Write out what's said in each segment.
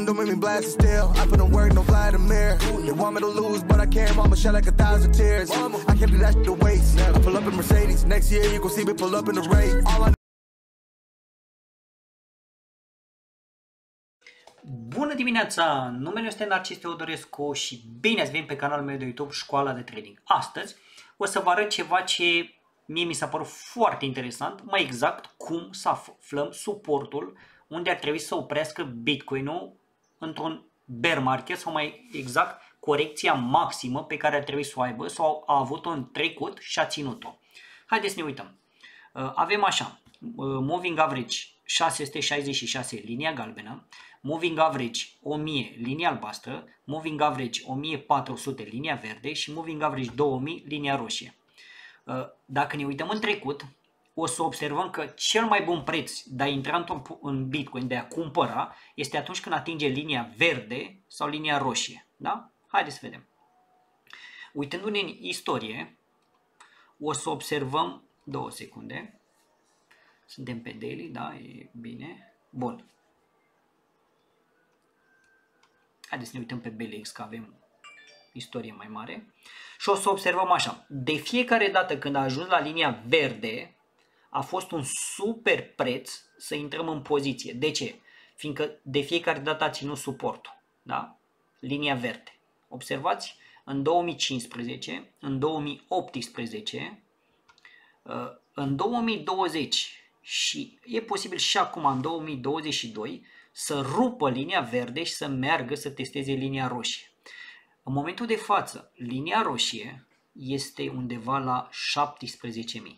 don't make me blast it still. I put in work, no Vladimir. They want me to lose, but I can't. Mama shed like 1,000 tears. I can't do that shit to waste. I pull up in Mercedes. Next year you gon' see me pull up in the race. All I... Bună dimineața! Numele este Narcis Teodorescu și bine ați venit pe canalul meu de YouTube Școala de Trading. Astăzi o să vă arăt ceva ce mie mi s-a părut foarte interesant, mai exact cum să aflăm suportul unde ar trebui să oprească Bitcoin-ul într-un bear market sau mai exact corecția maximă pe care ar trebui să o aibă sau a avut-o în trecut și a ținut-o. Haideți să ne uităm. Avem așa, Moving Average 666, linia galbenă, Moving Average 1000, linia albastră, Moving Average 1400, linia verde și Moving Average 2000, linia roșie. Dacă ne uităm în trecut, o să observăm că cel mai bun preț de a intra în Bitcoin, de a cumpăra, este atunci când atinge linia verde sau linia roșie. Da? Haideți să vedem. Uitându-ne în istorie, o să observăm 2 secunde. Suntem pe daily, da? E bine. Bun. Haideți să ne uităm pe BLX, că avem istorie mai mare. Și o să observăm așa. De fiecare dată când a ajuns la linia verde, a fost un super preț să intrăm în poziție. De ce? Fiindcă de fiecare dată a ținut suportul. Da? Linia verde. Observați? În 2015, în 2018, în 2020 și e posibil și acum în 2022 să rupă linia verde și să meargă să testeze linia roșie. În momentul de față, linia roșie este undeva la 17.000.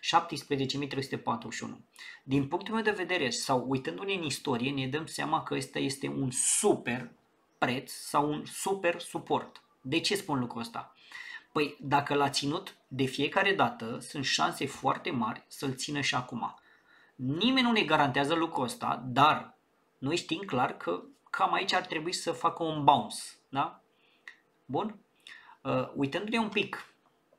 17.341. Din punctul meu de vedere, sau uitându-ne în istorie, ne dăm seama că ăsta este un super preț sau un super suport. De ce spun lucrul ăsta? Păi dacă l-a ținut de fiecare dată, sunt șanse foarte mari să-l țină și acum. Nimeni nu ne garantează lucrul ăsta, dar noi știm clar că cam aici ar trebui să facă un bounce. Da? Bun? Uitându-ne un pic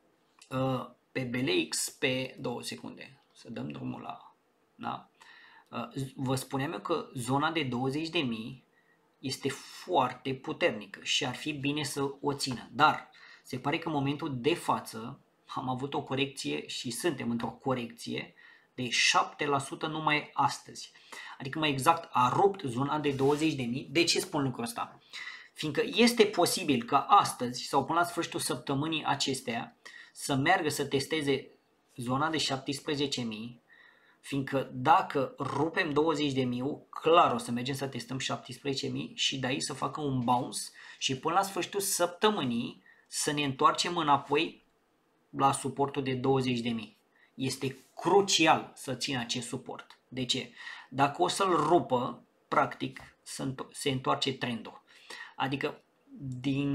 pe BLX pe 2 secunde. Să dăm drumul la... Da? Vă spuneam eu că zona de 20.000 este foarte puternică și ar fi bine să o țină. Dar se pare că în momentul de față am avut o corecție și suntem într-o corecție de 7% numai astăzi. Adică mai exact a rupt zona de 20.000. De ce spun lucrul ăsta? Fiindcă este posibil ca astăzi sau până la sfârșitul săptămânii acesteia să meargă să testeze zona de 17.000, fiindcă dacă rupem 20.000, clar o să mergem să testăm 17.000 și de aici să facă un bounce și până la sfârșitul săptămânii să ne întoarcem înapoi la suportul de 20.000. Este crucial să țină acest suport. De ce? Dacă o să-l rupă, practic se întoarce trendul. Adică din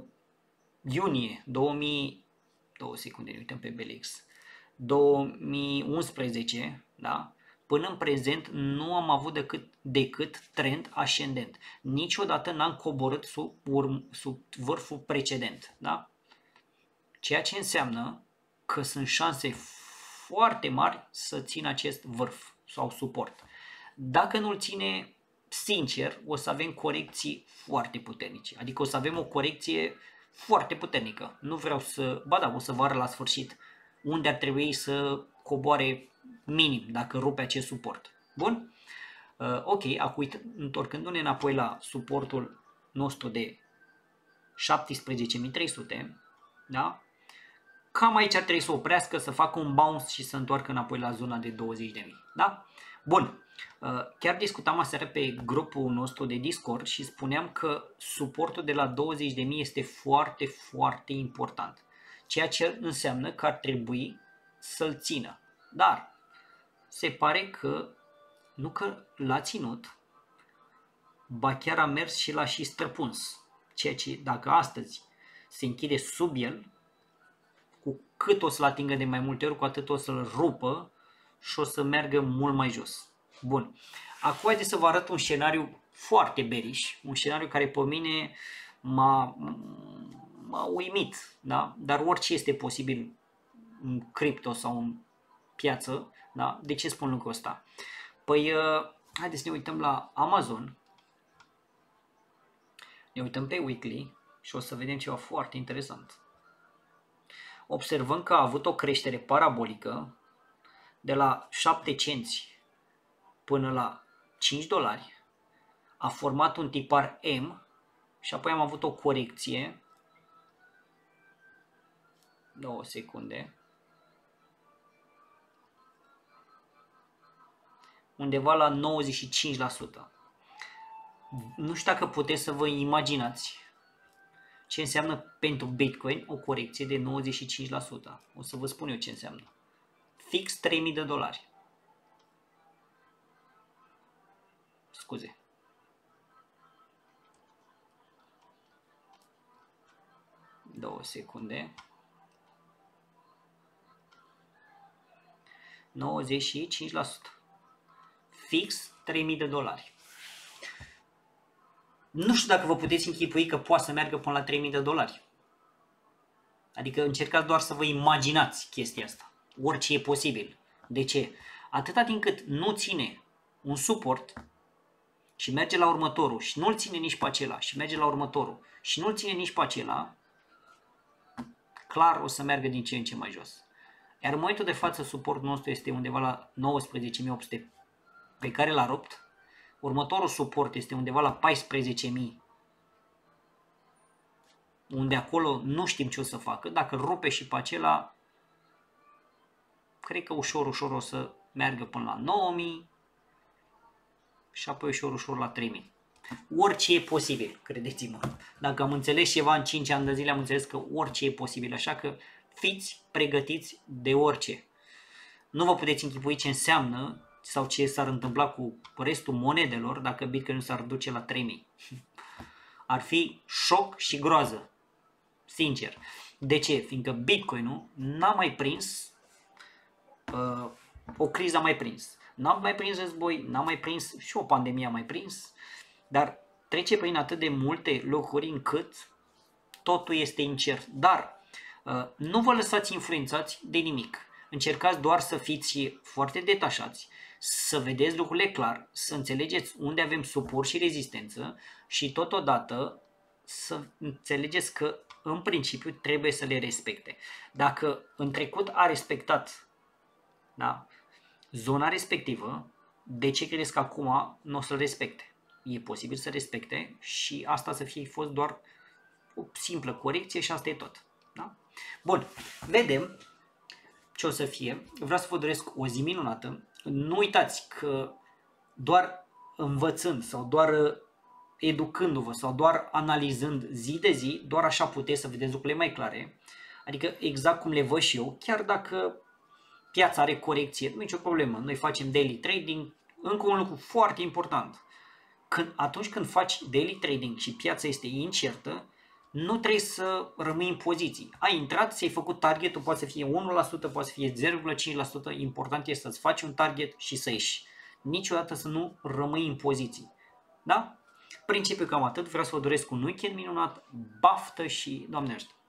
iunie 2 secunde, ne uităm pe BLX, 2011, da? Până în prezent nu am avut decât trend ascendent. Niciodată n-am coborât sub vârful precedent. Da? Ceea ce înseamnă că sunt șanse foarte mari să țină acest vârf sau suport. Dacă nu-l ține, sincer, o să avem corecții foarte puternice. Adică o să avem o corecție foarte puternică. Nu vreau să... Ba da, o să vă arăt la sfârșit unde ar trebui să coboare minim dacă rupe acest suport. Bun? Ok, acum întorcându-ne înapoi la suportul nostru de 17.300, da? Cam aici ar trebui să oprească, să facă un bounce și să întoarcă înapoi la zona de 20.000. Da? Bun. Chiar discutam aseară pe grupul nostru de Discord și spuneam că suportul de la 20.000 este foarte, foarte important. Ceea ce înseamnă că ar trebui să-l țină. Dar se pare că nu că l-a ținut, ba chiar a mers și l-a și străpuns. Ceea ce dacă astăzi se închide sub el, cu cât o să-l atingă de mai multe ori, cu atât o să-l rupă și o să meargă mult mai jos. Bun. Acum haideți să vă arăt un scenariu foarte bearish, un scenariu care pe mine m-a uimit, da? Dar orice este posibil în cripto sau în piață, da? De ce spun lucrul ăsta? Păi, haideți să ne uităm la Amazon. Ne uităm pe weekly și o să vedem ceva foarte interesant. Observăm că a avut o creștere parabolică de la 7 cenți până la 5 dolari. A format un tipar M și apoi am avut o corecție. 2 secunde. Undeva la 95%. Nu știu dacă puteți să vă imaginați ce înseamnă pentru Bitcoin o corecție de 95%. O să vă spun eu ce înseamnă. Fix 3000 de dolari. Scuze. Două secunde. 95%. Fix 3000 de dolari. Nu știu dacă vă puteți închipui că poate să meargă până la 3000 de dolari. Adică încercați doar să vă imaginați chestia asta. Orice e posibil. De ce? Atâta timp cât nu ține un suport și merge la următorul și nu-l ține nici pe acela și merge la următorul și nu-l ține nici pe acela, clar o să meargă din ce în ce mai jos. Iar în momentul de față suportul nostru este undeva la 19.800 pe care l-a rupt. Următorul suport este undeva la 14.000, unde acolo nu știm ce o să facă. Dacă îl rupe și pe acela, cred că ușor, ușor o să meargă până la 9.000 și apoi ușor, ușor la 3.000. Orice e posibil, credeți-mă. Dacă am înțeles ceva în 5 ani de zile, am înțeles că orice e posibil. Așa că fiți pregătiți de orice. Nu vă puteți închipui ce înseamnă sau ce s-ar întâmpla cu restul monedelor dacă Bitcoin nu s-ar duce la 3000. Ar fi șoc și groază. Sincer. De ce? Fiindcă Bitcoin-ul n-a mai prins o criză, a mai prins. N-a mai prins război, n-a mai prins și o pandemie a mai prins, dar trece prin atât de multe locuri încât totul este incert. Dar nu vă lăsați influențați de nimic. Încercați doar să fiți foarte detașați, să vedeți lucrurile clar, să înțelegeți unde avem suport și rezistență și totodată să înțelegeți că în principiu trebuie să le respecte. Dacă în trecut a respectat, da, zona respectivă, de ce credeți că acum nu o să-l respecte? E posibil să respecte și asta să fie fost doar o simplă corecție și asta e tot. Da? Bun, vedem ce o să fie. Vreau să vă doresc o zi minunată. Nu uitați că doar învățând sau doar educându-vă sau doar analizând zi de zi, doar așa puteți să vedeți lucrurile mai clare. Adică exact cum le văd și eu, chiar dacă piața are corecție, nu e nicio problemă. Noi facem daily trading. Încă un lucru foarte important. Atunci când faci daily trading și piața este incertă, nu trebuie să rămâi în poziții. Ai intrat, ți-ai făcut targetul, poate să fie 1%, poate să fie 0,5%, important este să-ți faci un target și să ieși. Niciodată să nu rămâi în poziții. Da? Principiul cam atât, vreau să vă doresc un weekend minunat, baftă și Doamne ajută!